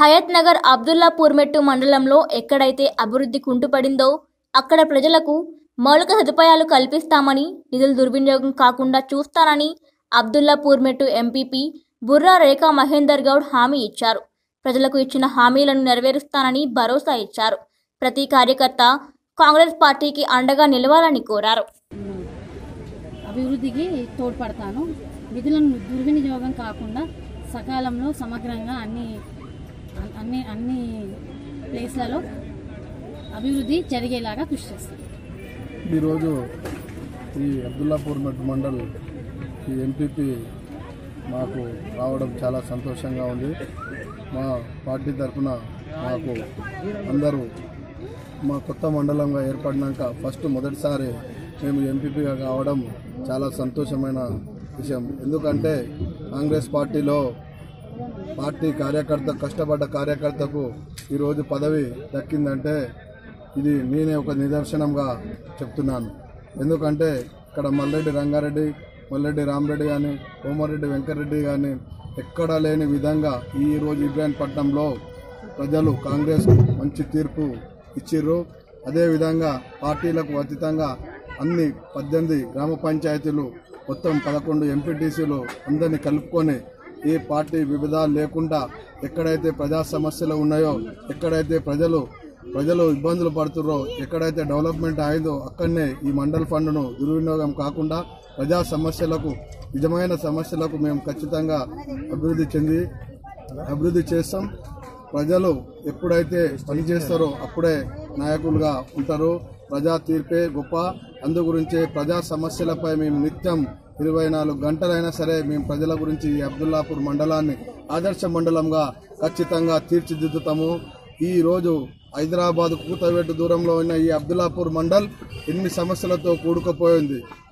హయత్ నగర్ అబ్దుల్లాపూర్ మెట్టు మండలంలో ఎక్కడైతే అభివృద్ధి కుంటుపడిందో అక్కడ ప్రజలకు మౌలిక సదుపాయాలు కల్పిస్తామని, నిధులు దుర్వినియోగం కాకుండా చూస్తానని అబ్దుల్లాపూర్ మెట్టు ఎంపీపీ బుర్రా రేఖా మహేందర్ గౌడ్ హామీ ఇచ్చారు. ప్రజలకు ఇచ్చిన హామీలను నెరవేరుస్తానని భరోసా ఇచ్చారు. ప్రతి కార్యకర్త కాంగ్రెస్ పార్టీకి అండగా నిలవాలని కోరారు. అభివృద్ధికి తోడ్పడతాను. నిధులను దుర్వినియోగం కాకుండా సకాలంలో సమగ్రంగా అన్ని ప్లేస్లలో అభివృద్ధి జరిగేలాగా కృషి చేస్తాను. ఈరోజు ఈ అబ్దుల్లాపూర్ మెట్టు మండల్ ఈ ఎంపీపీ మాకు రావడం చాలా సంతోషంగా ఉంది. మా పార్టీ తరఫున మాకు అందరూ మా కొత్త మండలంగా ఏర్పడినాక మొదటిసారి మేము ఎంపీపీగా కావడం చాలా సంతోషమైన విషయం. ఎందుకంటే కాంగ్రెస్ పార్టీలో కష్టపడ్డ కార్యకర్తకు ఈరోజు పదవి దక్కిందంటే ఇది నేనే ఒక నిదర్శనంగా చెప్తున్నాను. ఎందుకంటే ఇక్కడ మల్లెడ్డి రంగారెడ్డి, మల్లెడ్డి రామరెడ్డి కానీ, కోమారెడ్డి వెంకరెడ్డి కానీ ఎక్కడా లేని విధంగా ఈరోజు ఇబ్రాహీంపట్నంలో ప్రజలు కాంగ్రెస్ మంచి తీర్పు ఇచ్చిర్రు. అదేవిధంగా పార్టీలకు అతీతంగా అన్ని 18 గ్రామ పంచాయతీలు, మొత్తం 11 ఎంపీటీసీలు అందరినీ కలుపుకొని ఏ పార్టీ విభేదాలు లేకుండా ఎక్కడైతే ప్రజా సమస్యలు ఉన్నాయో, ఎక్కడైతే ప్రజలు ఇబ్బందులు పడుతున్నారో, ఎక్కడైతే డెవలప్మెంట్ అయిందో అక్కడనే ఈ మండల్ ఫండ్ను దుర్వినియోగం కాకుండా ప్రజా సమస్యలకు, నిజమైన సమస్యలకు మేము ఖచ్చితంగా అభివృద్ధి చేస్తాం. ప్రజలు ఎప్పుడైతే పనిచేస్తారో అప్పుడే నాయకులుగా ఉంటారు. ప్రజా తీర్పే గొప్ప. అందుగురించే ప్రజా సమస్యలపై మేము నిత్యం 24 గంటలైనా సరే మేము ప్రజల గురించి ఈ అబ్దుల్లాపూర్ మండలాన్ని ఆదర్శ మండలంగా ఖచ్చితంగా తీర్చిదిద్దుతాము. ఈరోజు హైదరాబాద్ కూతవేటు దూరంలో ఉన్న ఈ అబ్దుల్లాపూర్ మండల్ ఎన్ని సమస్యలతో కూడుకుపోయింది.